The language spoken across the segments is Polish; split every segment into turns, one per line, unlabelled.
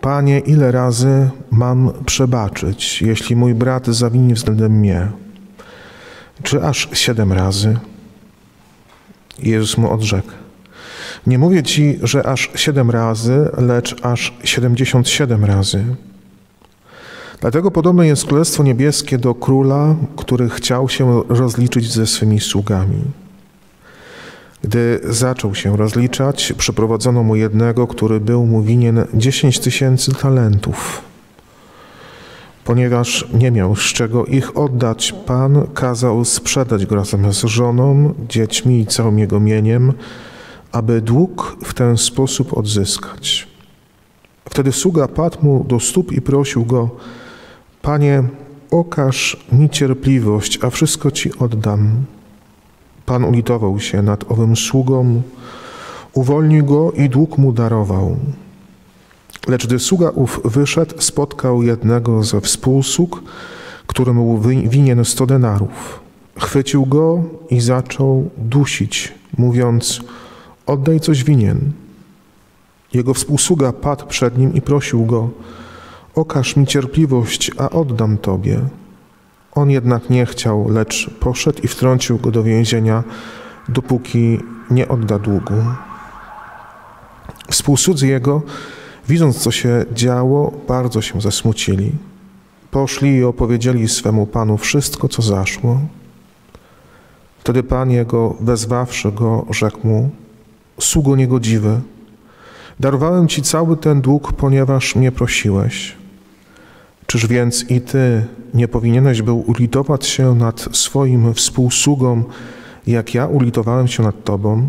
Panie, ile razy mam przebaczyć, jeśli mój brat zawini względem mnie? Czy aż 7 razy? Jezus mu odrzekł: nie mówię ci, że aż 7 razy, lecz aż 77 razy. Dlatego podobne jest Królestwo Niebieskie do króla, który chciał się rozliczyć ze swymi sługami. Gdy zaczął się rozliczać, przyprowadzono mu jednego, który był mu winien 10 000 talentów. Ponieważ nie miał z czego ich oddać, Pan kazał sprzedać go razem z żoną, dziećmi i całym jego mieniem, aby dług w ten sposób odzyskać. Wtedy sługa padł mu do stóp i prosił go: Panie, okaż mi cierpliwość, a wszystko ci oddam. Pan ulitował się nad owym sługą, uwolnił go i dług mu darował. Lecz gdy sługa ów wyszedł, spotkał jednego ze współsług, któremu był winien 100 denarów. Chwycił go i zaczął dusić, mówiąc: oddaj, coś winien. Jego współsługa padł przed nim i prosił go: okaż mi cierpliwość, a oddam tobie. On jednak nie chciał, lecz poszedł i wtrącił go do więzienia, dopóki nie odda długu. Współsłudzy jego, widząc, co się działo, bardzo się zasmucili. Poszli i opowiedzieli swemu panu wszystko, co zaszło. Wtedy pan jego, wezwawszy go, rzekł mu: sługo niegodziwy, darowałem ci cały ten dług, ponieważ mnie prosiłeś. Czyż więc i ty nie powinieneś był ulitować się nad swoim współsługą, jak ja ulitowałem się nad tobą?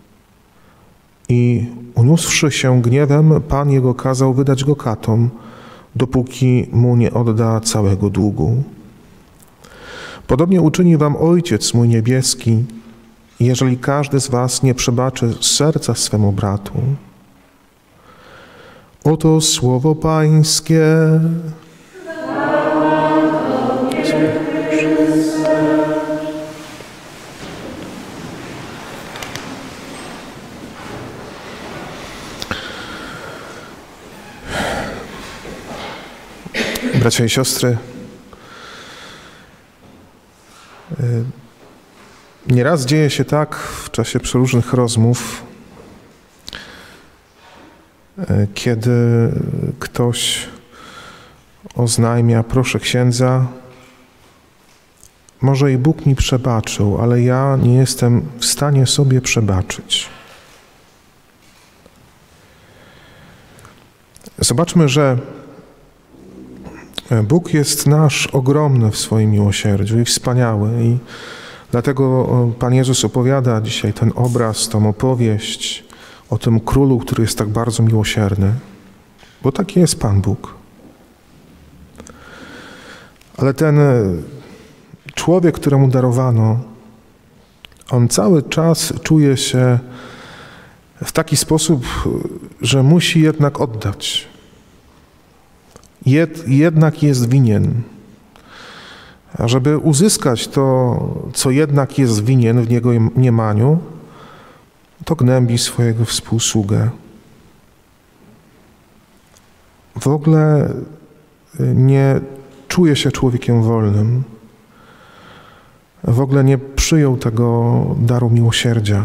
I uniósłszy się gniewem, pan jego kazał wydać go katom, dopóki mu nie odda całego długu. Podobnie uczyni wam Ojciec mój niebieski, jeżeli każdy z was nie przebaczy z serca swemu bratu. Oto słowo Pańskie. Bracia i siostry, nieraz dzieje się tak w czasie przeróżnych rozmów, kiedy ktoś oznajmia: proszę księdza, może i Bóg mi przebaczył, ale ja nie jestem w stanie sobie przebaczyć. Zobaczmy, że Bóg jest nasz ogromny w swoim miłosierdziu i wspaniały, i dlatego Pan Jezus opowiada dzisiaj ten obraz, tą opowieść o tym królu, który jest tak bardzo miłosierny, bo taki jest Pan Bóg. Ale ten człowiek, któremu darowano, on cały czas czuje się w taki sposób, że musi jednak oddać. Jednak jest winien. A żeby uzyskać to, co jednak jest winien w jego mniemaniu, to gnębi swojego współsługę. W ogóle nie czuje się człowiekiem wolnym. W ogóle nie przyjął tego daru miłosierdzia.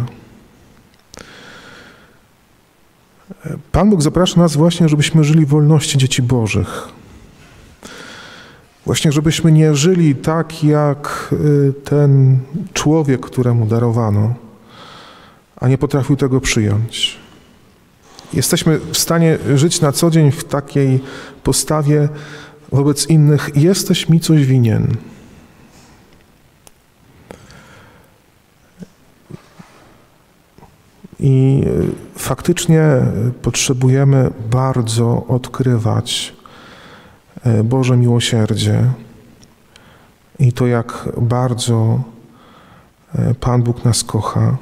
Pan Bóg zaprasza nas właśnie, żebyśmy żyli w wolności dzieci Bożych. Właśnie, żebyśmy nie żyli tak, jak ten człowiek, któremu darowano, a nie potrafił tego przyjąć. Jesteśmy w stanie żyć na co dzień w takiej postawie wobec innych: jesteś mi coś winien. I faktycznie potrzebujemy bardzo odkrywać Boże miłosierdzie i to, jak bardzo Pan Bóg nas kocha.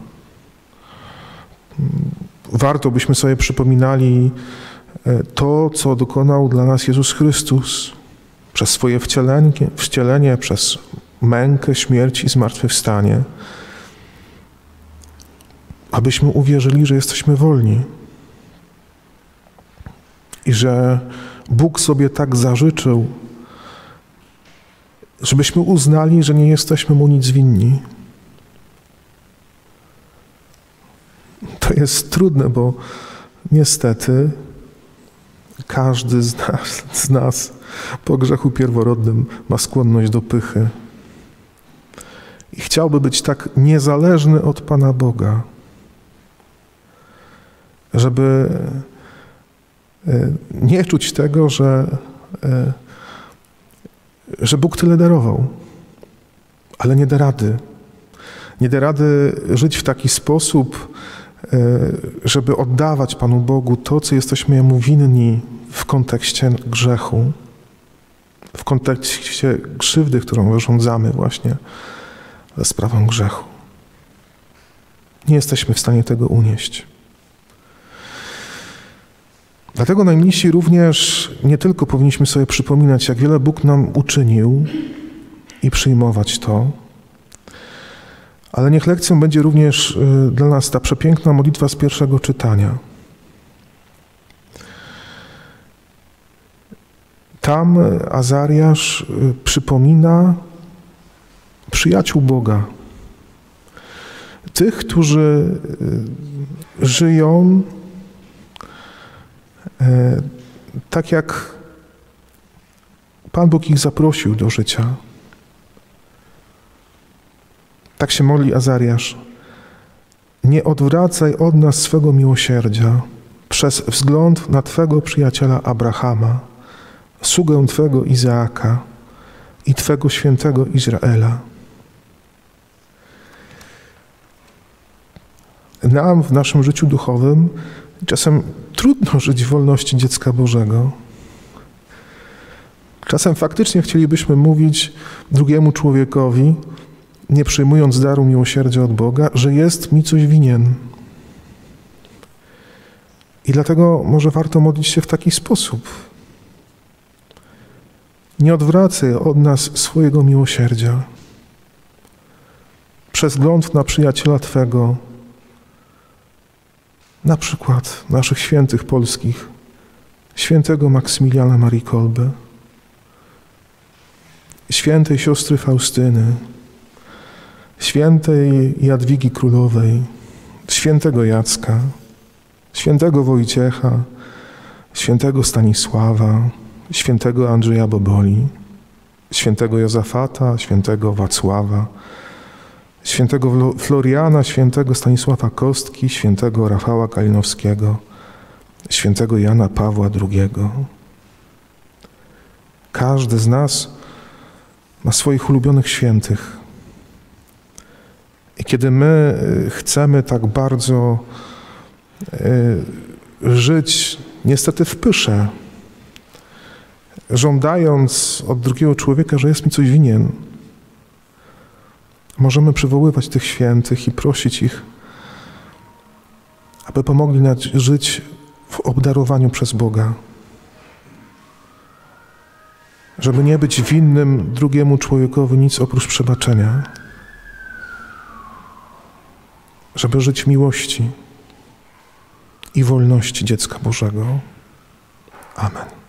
Warto byśmy sobie przypominali to, co dokonał dla nas Jezus Chrystus przez swoje wcielenie, przez mękę, śmierć i zmartwychwstanie, abyśmy uwierzyli, że jesteśmy wolni. i że Bóg sobie tak zażyczył, żebyśmy uznali, że nie jesteśmy Mu nic winni. To jest trudne, bo niestety każdy z nas po grzechu pierworodnym ma skłonność do pychy. I chciałby być tak niezależny od Pana Boga, żeby nie czuć tego, że Bóg tyle darował, ale nie da rady. Nie da rady żyć w taki sposób, żeby oddawać Panu Bogu to, co jesteśmy Mu winni w kontekście grzechu, w kontekście krzywdy, którą wyrządzamy właśnie za sprawą grzechu. Nie jesteśmy w stanie tego unieść. Dlatego najmniejsi również nie tylko powinniśmy sobie przypominać, jak wiele Bóg nam uczynił i przyjmować to, ale niech lekcją będzie również dla nas ta przepiękna modlitwa z pierwszego czytania. Tam Azariasz przypomina przyjaciół Boga, tych, którzy żyją tak, jak Pan Bóg ich zaprosił do życia. Tak się modli Azariasz. Nie odwracaj od nas swego miłosierdzia przez wzgląd na Twego przyjaciela Abrahama, sługę Twego Izaaka i Twego świętego Izraela. Nam w naszym życiu duchowym czasem trudno żyć w wolności dziecka Bożego. Czasem faktycznie chcielibyśmy mówić drugiemu człowiekowi, nie przyjmując daru miłosierdzia od Boga, że jest mi coś winien. I dlatego może warto modlić się w taki sposób. Nie odwracaj od nas swojego miłosierdzia przez wzgląd na przyjaciela Twego, na przykład naszych świętych polskich, świętego Maksymiliana Marii Kolbe, świętej siostry Faustyny, świętej Jadwigi Królowej, świętego Jacka, świętego Wojciecha, świętego Stanisława, świętego Andrzeja Boboli, świętego Józefata, świętego Wacława, świętego Floriana, świętego Stanisława Kostki, świętego Rafała Kalinowskiego, świętego Jana Pawła II. Każdy z nas ma swoich ulubionych świętych. I kiedy my chcemy tak bardzo żyć niestety w pysze, żądając od drugiego człowieka, że jest mi coś winien, możemy przywoływać tych świętych i prosić ich, aby pomogli nam żyć w obdarowaniu przez Boga. Żeby nie być winnym drugiemu człowiekowi nic oprócz przebaczenia. Żeby żyć w miłości i wolności dziecka Bożego. Amen.